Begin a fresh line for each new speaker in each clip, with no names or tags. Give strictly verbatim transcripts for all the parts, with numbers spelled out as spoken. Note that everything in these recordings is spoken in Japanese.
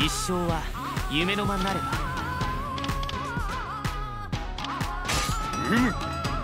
一生は夢のまなれば。
うむ。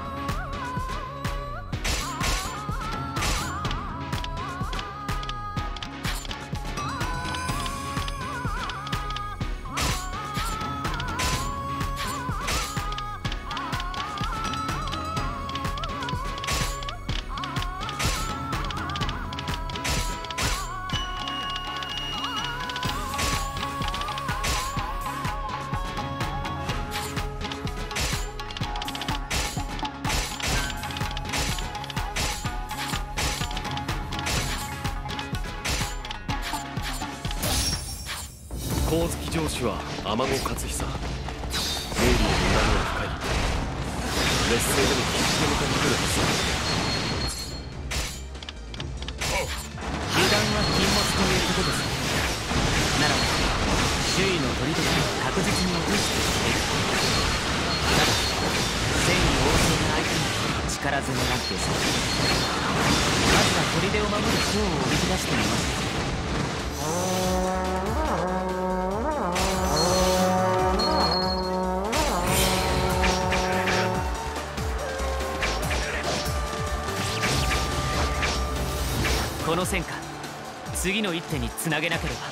光月城主は天子勝久。明理への恨みは深い。劣勢でも必死で迎えに来るはずだ。
油断は禁物ということです。ならば周囲の砦を確実に落としていく。ただ戦意旺盛な相手に力攻めなんてさ。まずは砦を守る将をおびき出してみます。この戦果、次の一手につなげなければ。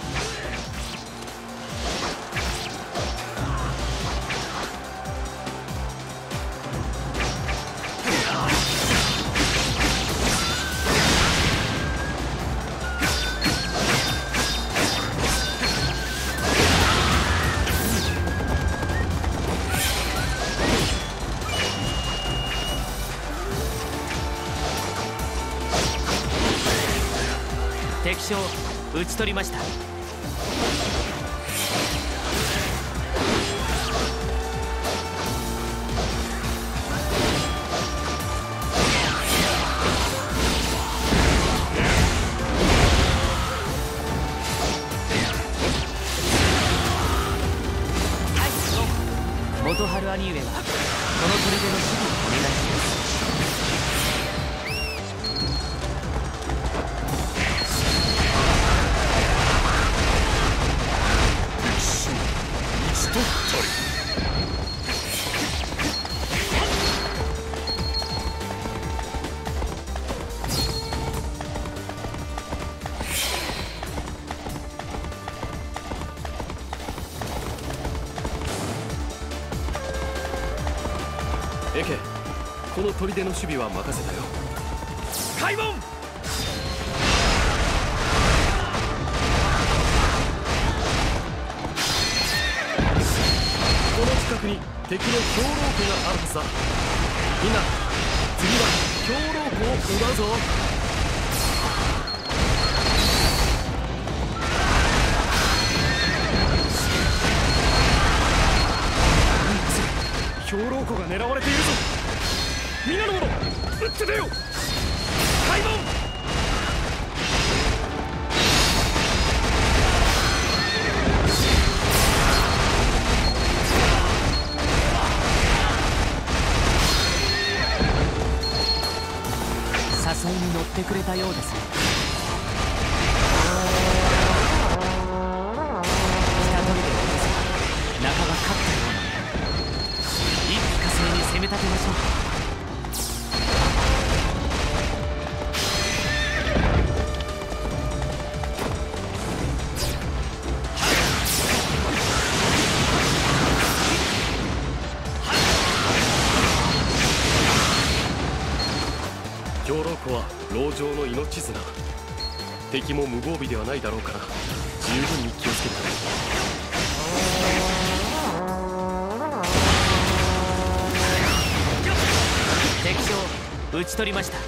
敵将討ち取りました。元春兄上はこの砦の守備をお願いします。
エケ、この砦の守備は任せたよ。開門。この近くに敵の兵糧庫があるはずだ。みんな次は兵糧庫を奪うぞ。兵糧庫が狙われているぞ。みんなの者、撃って出よ。開門。
誘いに乗ってくれたようです。北砦を落とせば仲が勝ったような。一気呵成に攻め立てましょう。
兵糧庫は籠城の命綱。敵も無防備ではないだろうから十分に気をつけてくれ。
敵将討ち取りました。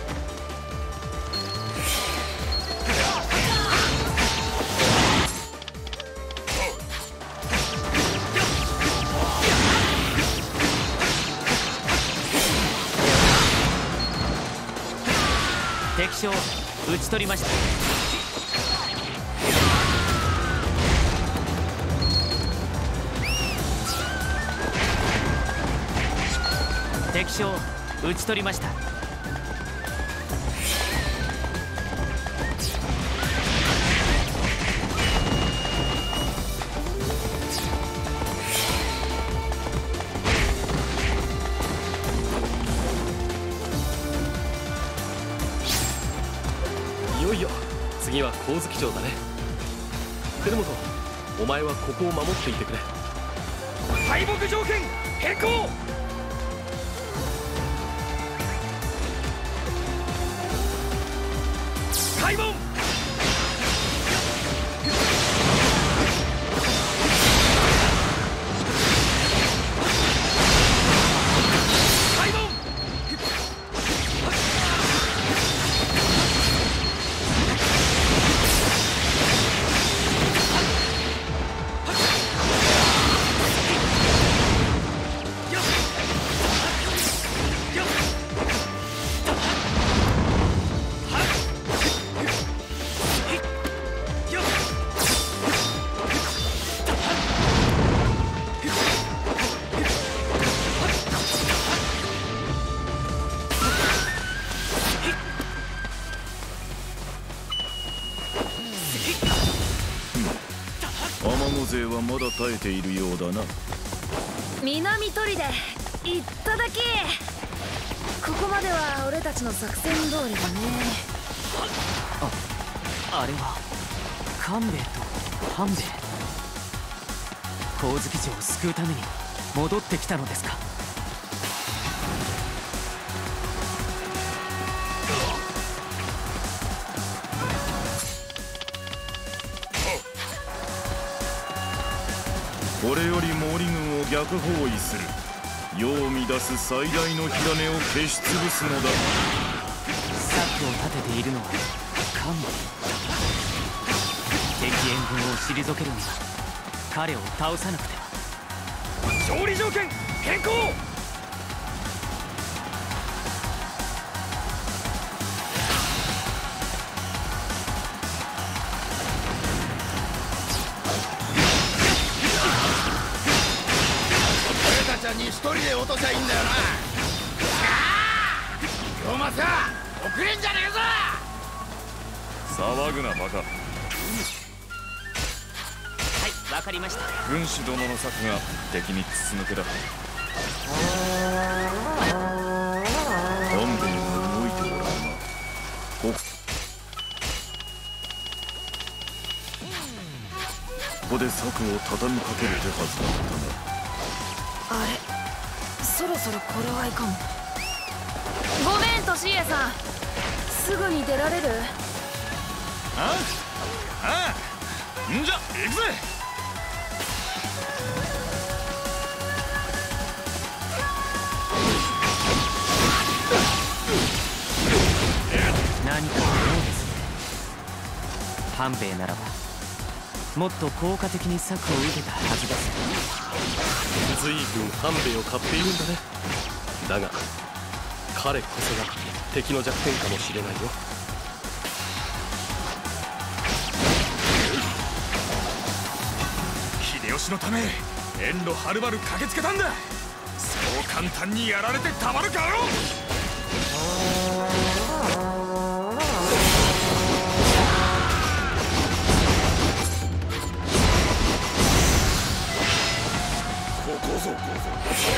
敵将討ち取りました。敵将討ち取りました。
次は光月城だね。照本、お前はここを守っていてくれ。
敗北条件変更。開門。
勢はまだ耐えているようだな。
南砦行っただけ。ここまでは俺たちの作戦通りだね。
あ、あれは官兵衛と半兵衛。光月城を救うために戻ってきたのですか。
これより毛利軍を逆包囲する。世を乱す最大の火種を消し潰すのだ。
策を立てているのは官兵衛。敵援軍を退けるには彼を倒さなくては。
勝利条件変更。
に一人で落としゃいいんだよな。今日もさ遅れんじゃねえぞ。
騒ぐなバカ。はい、
わかりました。
軍師殿の策が敵に筒抜けだ。本兵衛が動いておらんな。こここで策を畳みかける手はずだったな。
あれ、そろそろ頃合いかも。ごめん、Toshiieさん。すぐに出られる？
ああ、ああ、んじゃ行くぜ。
何かのようですね。半兵衛ならばもっと効果的に策を打てたはずです。
随分半兵衛を買っているんだね。だが彼こそが敵の弱点かもしれないよ。
秀吉のため遠路はるばる駆けつけたんだ。そう簡単にやられてたまるかよ。ここぞこぞ。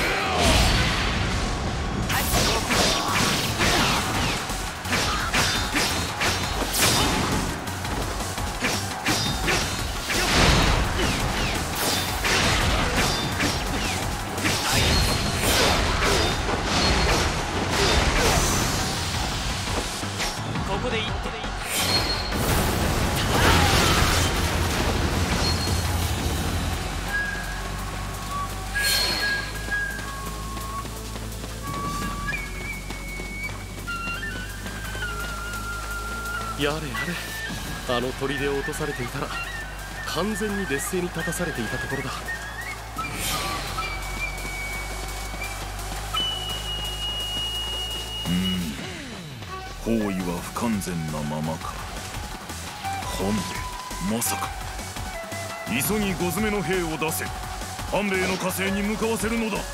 ここで一手。
やれやれ、あの砦を落とされていたら完全に劣勢に立たされていたところだ。
包囲は不完全なままか。半兵衛、まさか。急ぎ五詰めの兵を出せ。半兵衛の加勢に向かわせるのだ。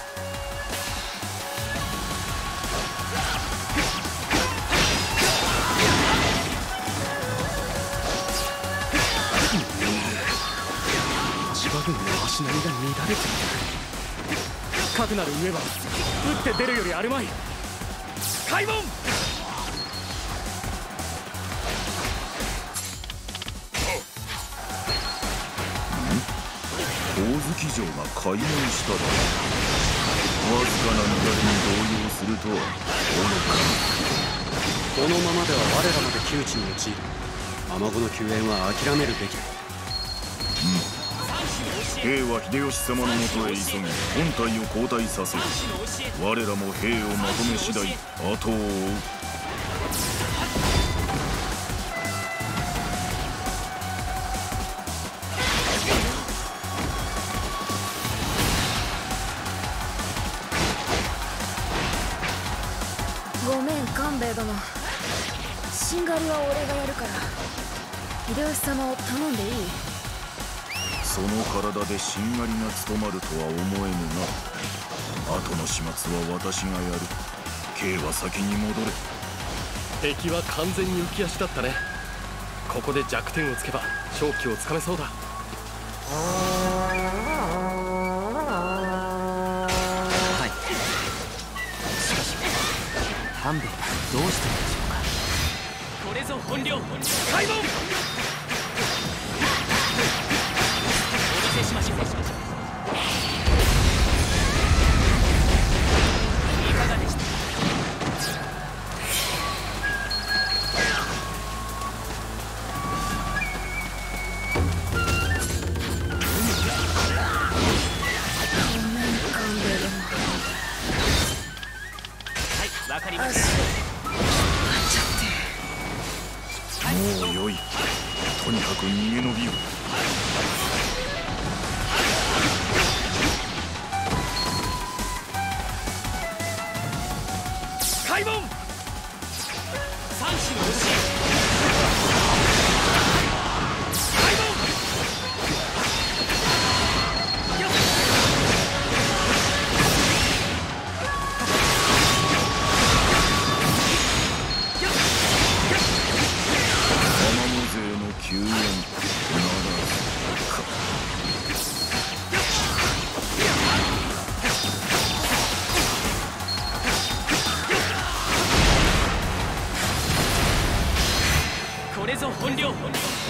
千葉軍の足並みが乱れている。かくなる上は打って出るよりあるまい。
開門。
月城が壊滅しただろう。わずかな乱れに動揺するとは
このままでは我らまで窮地に陥る。アマゴの救援は諦めるべきだ。
兵は秀吉様のもとへ急ぎ本体を後退させ、我らも兵をまとめ次第後を追う。
ごめん官兵衛殿、しんがりは俺がやるから秀吉様を頼んでいい？
その体でしんがりが務まるとは思えぬが、後の始末は私がやる。Kは先に戻れ。
敵は完全に浮き足だったね。ここで弱点をつけば勝機をつかめそうだ。
はい。しかし半兵衛どうしたのでしょうか。これぞ本領開門。お見せしましょう。いかがでした？わかりました。
もうよい。とにかく逃げ延びよう。
開門。三種の牛。開門。
救援ならずか。
これぞ本領